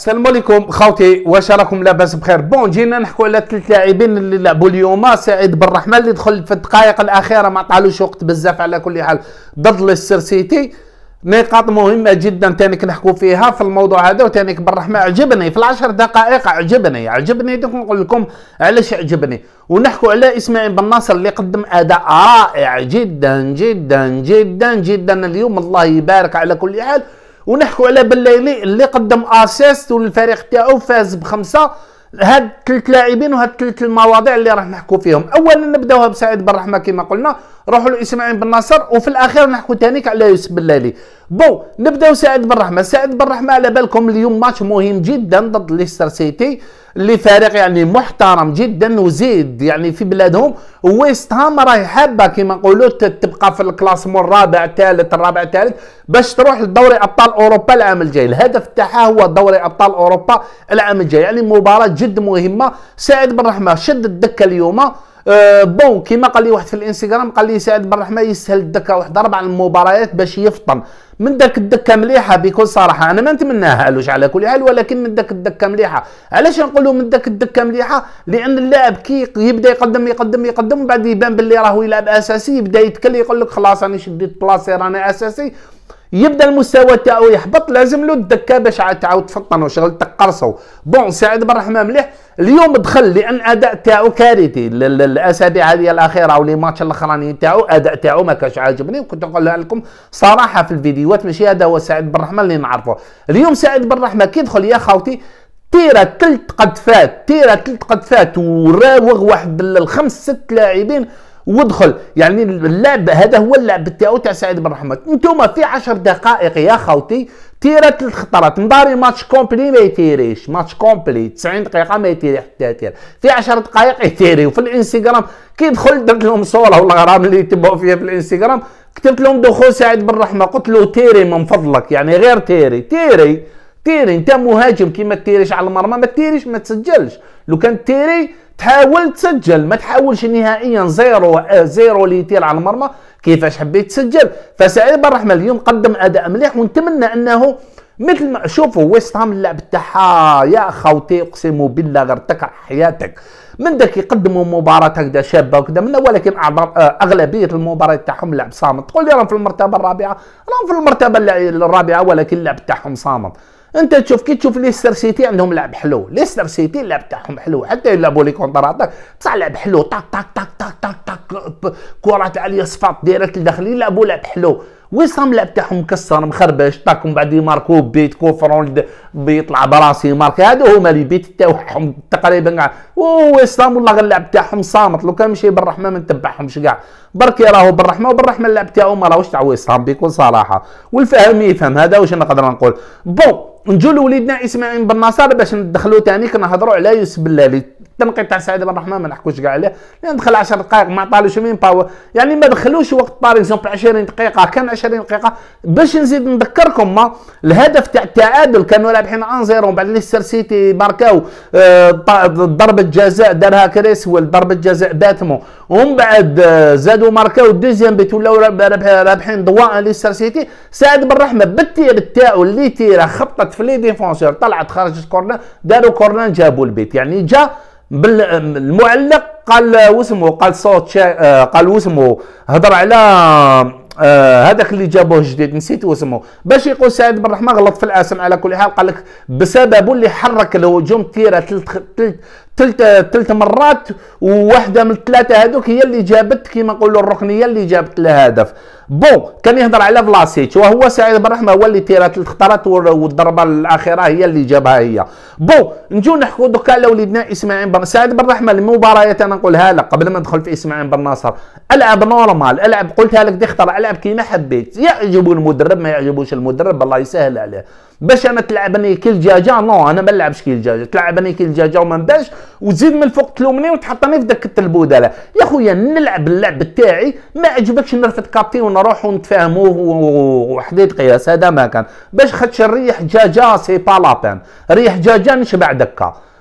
السلام عليكم خوتي، واش راكم لاباس بخير؟ بون جينا نحكوا على 3 لاعبين اللي لعبوا اليوم. سعيد بن الرحمن اللي دخل في الدقائق الاخيره ما عطالوش وقت بزاف على كل حال ضد ليستر سيتي. نقاط مهمه جدا تانيك نحكوا فيها في الموضوع هذا. وتانيك بن الرحمن عجبني في ال10 دقائق، عجبني دوك نقول لكم علاش عجبني. ونحكوا على اسماعيل بن ناصر اللي قدم اداء رائع جدا جدا جدا جدا اليوم، الله يبارك على كل حال. ونحكوا على بليلي اللي قدم اسيست والفريق تاعو فاز ب5. هاد 3 لاعبين وهاد 3 المواضيع اللي راح نحكوا فيهم. اولا نبداوها بسعيد بن الرحمن كما قلنا، نروحوا لاسماعيل بن ناصر، وفي الاخير نحكوا تانيك على يوسف بليلي. بون نبداو سعيد بن الرحمن. سعيد بن الرحمن على بالكم اليوم ماتش مهم جدا ضد ليستر سيتي اللي فريق يعني محترم جدا وزيد يعني في بلادهم. ويست هام راهي حابه كما نقولوا تبقى في الكلاسمون الرابع الثالث باش تروح لدوري ابطال اوروبا العام الجاي. الهدف تاعها هو دوري ابطال اوروبا العام الجاي، يعني مباراه جد مهمه. سعيد بن الرحمن شد الدكه اليوم. بون كيما قال لي واحد في الانستغرام، قال لي سعيد بن الرحمن يسهل الدكه واحد 4 المباريات باش يفطن من داك الدكه مليحه. بكل صراحه انا ما نتمناها لوش على كل حال، ولكن من داك الدكه مليحه. علاش نقولوا من داك الدكه مليحه؟ لان اللاعب كي يبدا يقدم ومن بعد يبان باللي راهو يلعب اساسي، يبدا يتكل يقول لك خلاص راني شديت بلاصي راني اساسي، يبدا المستوى تاعو يحبط، لازم له الدكه باش تعاود تفطن وشغل تقرصو. بون سعيد بن الرحمن مليح اليوم دخل لان اداء تاعو كارثي. الاسابيع هذه الاخيره او لي ماتش الاخراني تاعو اداء تاعو ما كانش عاجبني، وكنت نقولها لكم صراحه في الفيديوهات. ماشي هذا هو سعيد بن الرحمن اللي نعرفه. اليوم سعيد بن الرحمن كي دخل يا خوتي تيرا 3 قدفات وراوغ واحد ال5 6 لاعبين ودخل. يعني اللعب هذا هو اللعب تاعو تاع سعيد بن الرحمن. انتوما في 10 دقائق يا خوتي تيرا 3 خطرات. مداري ماتش كومبلي ما يتيريش، ماتش كومبلي 90 دقيقه ما يتيري حتى تير، في 10 دقائق يتيري. وفي الانستغرام كي دخل درت لهم صوره والغرام اللي يتبعوا فيها في الانستغرام، كتبت لهم دخول سعيد بن الرحمن، قلت له تيري من فضلك، يعني غير تيري انت مهاجم كي ما تيريش على المرمى ما تيريش ما تسجلش. لو كان تيري تحاول تسجل، ما تحاولش نهائيا زيرو اللي يطير على المرمى. كيفاش حبيت تسجل؟ فسعيد بن الرحمن اليوم قدم اداء مليح، ونتمنى انه مثل ما شوفوا ويست هام اللعب تاعها يا خوتي اقسم بالله غير تكره حياتك من داك يقدموا مباراه هكذا شابه وكذا منها، ولكن اغلبيه المباريات تاعهم لعب صامت. تقول لي راهم في المرتبه الرابعه، راهم في المرتبه الرابعه ولكن اللعب تاعهم صامت. انت تشوف كي تشوف ليستر سيتي عندهم لعب حلو، ليستر سيتي اللعب تاعهم حلو، حتى يلعبوا لي كونتر اتاك بصح لعب حلو، طاك طاك طاك طاك طاك طاك كرات عاليه صفاط دايرات لداخل، يلعبوا لعب حلو. ويسام اللعب تاعهم مكسر مخربش، طاك ومن بعد يماركو بيت كوفرون بيطلع براسي مارك. هادو هما لي بيت تاعهم تقريبا كاع. ويسام والله غير اللعب تاعهم صامت. لو كان مشي بن الرحمن ما نتبعهمش كاع، برك راهو بن الرحمن وبن الرحمن اللعب تاعو ما راهوش تاع ويسام بكل صراحه. والفهم يفهم، هذا واش نقدر نقول. بون نجو لوليدنا اسماعيل بن ناصر باش ندخلوا ثاني كنهضروا على يوسف بلالي. التنقيط تاع سعيد بن الرحمن ما نحكوش كاع عليه، لان دخل 10 دقائق ما عطالوش مين باور، يعني ما دخلوش وقت بار اكزومبل 20 دقيقه، كان 20 دقيقه. باش نزيد نذكركم ما الهدف تاع التعادل كانوا رابحين 1-0 ومن بعد ليستر سيتي ماركاو ضربه جزاء دارها كريسويل، ضربه جزاء باتمو، ومن بعد زادوا ماركاو الدوزيام بيت ولاو رابحين ضواء ليستر سيتي. سعيد بن الرحمن بالتير تاعو اللي تيره خبطت في لي ديفونسور، طلعت خرجت كورنر، داروا كورنر جابوا البيت. يعني جا بالمعلق قال واسمه، قال صوت قال واسمه هضر على هذاك اللي جابوه جديد نسيت واسمه، باش يقول سعيد بن الرحمن غلط في الاسم. على كل حال قال لك بسبب اللي حرك الهجوم تيره 3 مرات، وواحده من الثلاثه هذوك هي اللي جابت كيما نقولوا الركنيه اللي جابت الهدف. بون كان يهضر على فلاسيتش، وهو سعيد بن الرحمن هو اللي تيرا 3 خطرات والضربه الاخيره هي اللي جابها هي. بون نجو نحكوا دوكا على وليدنا اسماعيل بن سعيد بن الرحمن. المباريات انا نقولها لك قبل ما ندخل في اسماعيل بن ناصر، العب نورمال، العب قلتها لك دي خطر، العب كيما حبيت، يعجبو المدرب ما يعجبوش المدرب الله يسهل عليه. باش انا تلعبني كي الدجاجه نو، انا ما نلعبش كي الدجاجه، تلعبني كي الدجاجه وما نباش وتزيد من الفوق تلومني وتحطني في داك البودله. يا خويا نلعب اللعب تاعي، ما عجبكش نرفد كابتي ونروح ونتفاهموا وحديت قياس، هذا ما كان. باش خدش نريح دجاجه سي با لابان، ريح دجاجه نشبع دكا.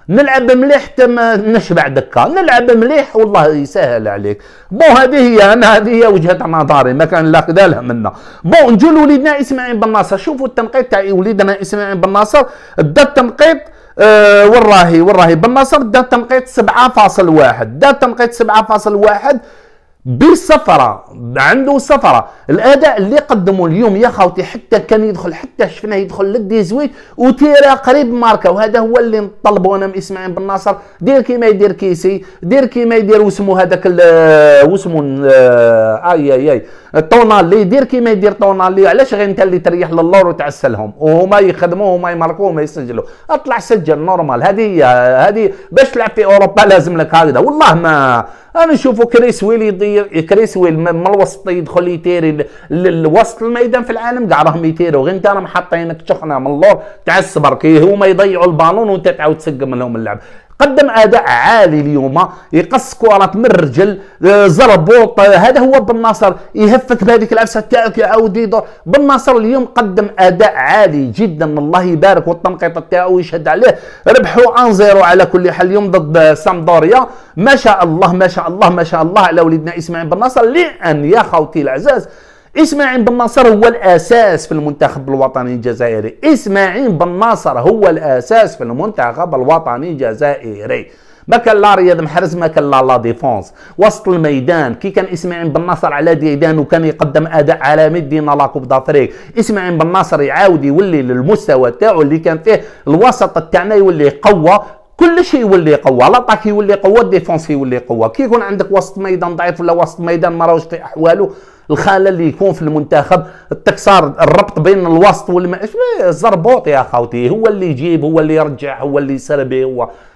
نلعب مليح حتى ما نشبع دكا، نلعب مليح والله يسهل عليك. بون هذه هي هذه هي وجهه نظري، ما كان لا كذا لا منا. بون نجو لوليدنا اسماعيل بن ناصر، شوفوا التنقيط تاع وليدنا اسماعيل بن ناصر، دا التنقيط والراهي بن ناصر دا تنقيط 7.1، دا تنقيط 7.1 بصفرة، عنده صفرة. الاداء اللي قدمه اليوم يا خوتي حتى كان يدخل، حتى شفناه يدخل للديزويت وتيرا قريب ماركا، وهذا هو اللي نطلبوا انا من اسماعيل بن ناصر. دير كيما يدير كيسي، دير كيما يدير واسمو هذاك واسمو اي طونالي، دير كيما يدير طونالي. علاش غير انت اللي تريح للور وتعسلهم وهما يخدموا وهما يماركوا وهما يسجلوا؟ اطلع سجل نورمال. هذه باش تلعب في اوروبا لازم لك هكذا. والله ما انا نشوفوا كريس ويل يدير، كريس ويل من الوسط يدخل يتيري لوسط الميدان في العالم كاع راهم يتيروا، غير انت راهم حاطينك تشخنا من اللور تعسبر كي هما يضيعوا البالون وانت تعاود تسقم لهم اللعب. قدم اداء عالي اليوم، يقص كرات من الرجل، زربوط. هذا هو بن ناصر، يهفك بهذيك العفسه تاعك يعاود يدور. بن ناصر اليوم قدم اداء عالي جدا الله يبارك، والتنقيط تاعو يشهد عليه. ربحوا 1-0 على كل حال اليوم ضد سامدوريا. ما شاء الله ما شاء الله ما شاء الله على وليدنا اسماعيل بن ناصر. لان يا خوتي العزاز اسماعيل بن ناصر هو الاساس في المنتخب الوطني الجزائري، اسماعيل بن ناصر هو الاساس في المنتخب الوطني الجزائري. ما كان لا رياض محرز، ما كان لا ديفونس وسط الميدان. كي كان اسماعيل بن ناصر على ديدان وكان يقدم اداء عالمي دينا لا كوب دافريك، اسماعيل بن ناصر يعاود يولي للمستوى تاعو اللي كان فيه. الوسط تاعنا يولي قوه، كل شيء يولي قوه، لاطاك يولي قوه، الديفونس يولي قوه. كي يكون عندك وسط ميدان ضعيف ولا وسط ميدان ما راهوش في احواله، الخاله اللي يكون في المنتخب التكسار، الربط بين الوسط الزربوط يا خوتي هو اللي يجيب، هو اللي يرجع، هو اللي يسربي،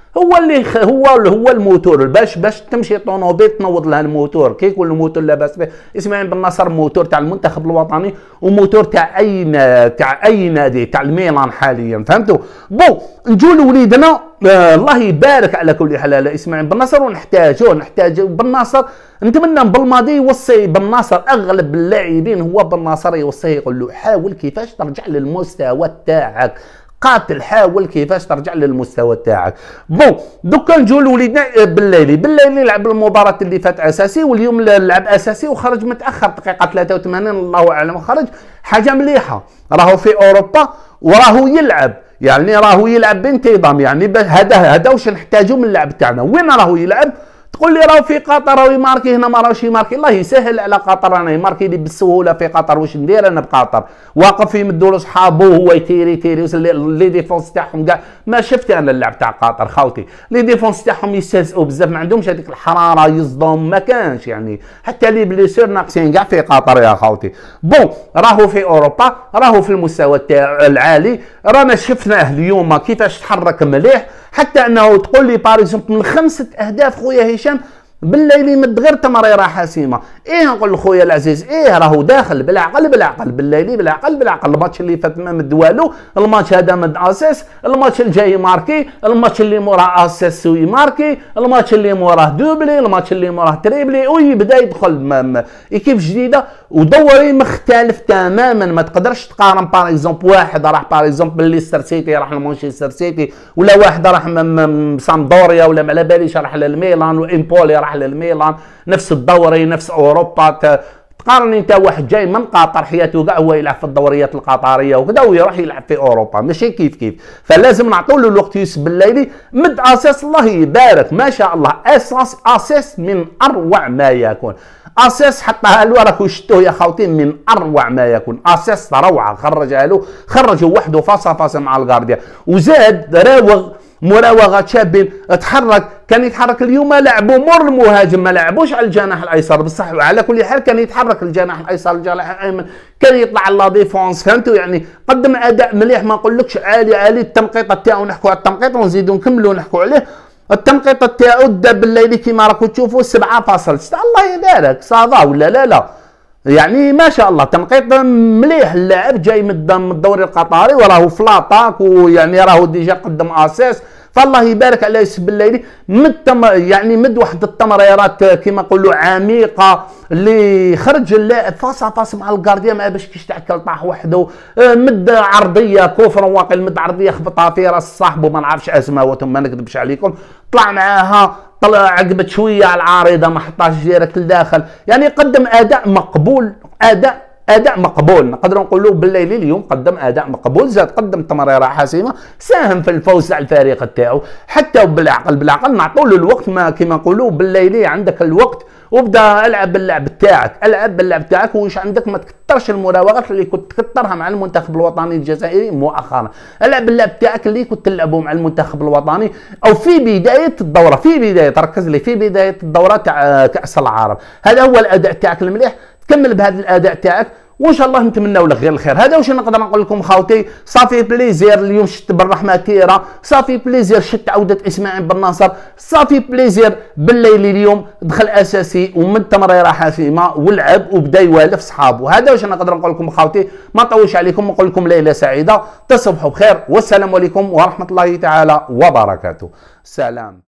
هو الموتور. باش تمشي طونوبيل تنوض لها الموتور. كي يكون الموتور لاباس به، اسماعيل بن ناصر موتور تاع المنتخب الوطني وموتور تاع اي نادي، تاع الميلان حاليا، فهمتوا؟ بون نجوا لوليدنا الله يبارك على كل حال على اسماعيل بن ناصر، ونحتاج بن ناصر. نتمنى بالماضي يوصي بن ناصر، اغلب اللاعبين هو بن ناصر يوصيه يقول له حاول كيفاش ترجع للمستوى تاعك، قاتل، حاول كيفاش ترجع للمستوى تاعك. بون دوكا نجوا لوليدنا بالليلي لعب المباراه اللي فات اساسي، واليوم لعب اساسي وخرج متاخر دقيقه 83 الله اعلم خرج. حاجه مليحه، راهو في اوروبا وراهو يلعب، يعني راهو يلعب بانتظام. يعني هذا واش نحتاجو من اللعب تاعنا. وين راهو يلعب؟ تقول لي راهو في قطر راهو يماركي، هنا ما راهوش يماركي. الله يسهل على قطر، انا يماركي لي بالسهوله في قطر. واش ندير انا بقطر؟ واقف يمدوا له صحابو وهو يتيري لي ديفونس تاعهم كاع. ما شفت انا اللعب تاع قطر خوتي، لي ديفونس تاعهم يستهزئوا بزاف، ما عندهمش هذيك الحراره، يصدم ما كانش يعني. حتى لي بليسير ناقصين كاع في قطر يا خوتي. بون راهو في اوروبا، راهو في المستوى تاع العالي، رانا شفناه اليوم كيفاش تحرك مليح. حتى انه تقول لي باريزومبل من 5 اهداف خويا هشام بالليل يمد غير تمريره حاسمه. نقول لخويا العزيز راهو داخل بالعقل بالليل بالعقل. الماتش اللي فات ما مد والو، الماتش هذا مد اساس، الماتش الجاي ماركي، الماتش اللي موراه اساس ويماركي، الماتش اللي موراه دوبلي، الماتش اللي موراه تريبلي، ويبدا يدخل ايكيب جديده ودوري مختلف تماما. ما تقدرش تقارن باريزومبل واحد راح باريزومبل ليستر سيتي راح لمانشستر سيتي، ولا واحد راح سامدوريا، ولا ما على باليش راح للميلان، وامبولي راح للميلان. نفس الدوري نفس اوروبا. تقارن انت واحد جاي من قطر حياته كاع هو يلعب في الدوريات القطريه وكذا، ويروح يلعب في اوروبا، ماشي كيف. فلازم نعطوا له الوقت يوسف بالليلي. مد اساس الله يبارك ما شاء الله، اساس من اروع ما يكون. اساس حطها له راكو شفتوه يا خوتي، من اروع ما يكون. اساس روعه، خرجوا وحده فاصا مع الغارديا، وزاد مراوغه شابين. كان يتحرك اليوم، لعبوا مر المهاجم، ما لعبوش على الجناح الايسر بصح. على كل حال كان يتحرك الجناح الايسر الجناح الايمن، كان يطلع على لا ديفونس، فهمتوا؟ يعني قدم اداء مليح، ما نقولكش عالي. التنقيط تاعو نحكوا على التنقيط ونزيدوا نكملوا نحكوا عليه. التنقيط تاعو دا بالليل كيما راكم تشوفوا 7.6. الله يبارك صافا ولا لا يعني ما شاء الله. تنقيط مليح، اللاعب جاي من الدوري القطري وراهو في لاطاك، ويعني راهو ديجا قدم اساس. فالله يبارك على يوسف بالليلي يعني مد واحد التمريرات كما نقولوا عميقه اللي خرج اللاعب فاس مع الكارديا ما باش كيشتعكل طاح وحده، مد عرضيه كفر واقيل، مد عرضيه خبطها في راس صاحبه ما نعرفش اسماء ما نكذبش عليكم، طلع معاها طلع عقبت شويه على العارضه ما حطاش ديريكت لداخل، يعني قدم اداء مقبول، اداء مقبول نقدروا نقولوا بالليل اليوم قدم اداء مقبول، زاد قدم تمريره حاسمه، ساهم في الفوز على الفريق تاعو، حتى بالعقل نعطوا له الوقت، ما كما نقولوا بالليلي عندك الوقت وبدا العب باللعب تاعك واش عندك، ما تكثرش المراوغات اللي كنت تكثرها مع المنتخب الوطني الجزائري مؤخرا، العب باللعب تاعك اللي كنت تلعبه مع المنتخب الوطني او في بدايه الدوره، ركز لي في بدايه الدوره تاع كاس العرب، هذا هو الاداء تاعك المليح، تكمل بهذا الاداء تاعك وان شاء الله نتمنوا لك غير الخير. هذا واش نقدر نقول لكم خاوتي، صافي بليزير اليوم شت بالرحمه كيره، صافي بليزير شت عوده اسماعيل بن ناصر، صافي بليزير بالليل اليوم دخل اساسي ومن تمريره حاسمه ولعب وبدا يوالف صحابه. هذا واش نقدر نقول لكم خاوتي، ما نطولش عليكم، نقول لكم ليله سعيده، تصبحوا بخير والسلام عليكم ورحمه الله تعالى وبركاته. سلام.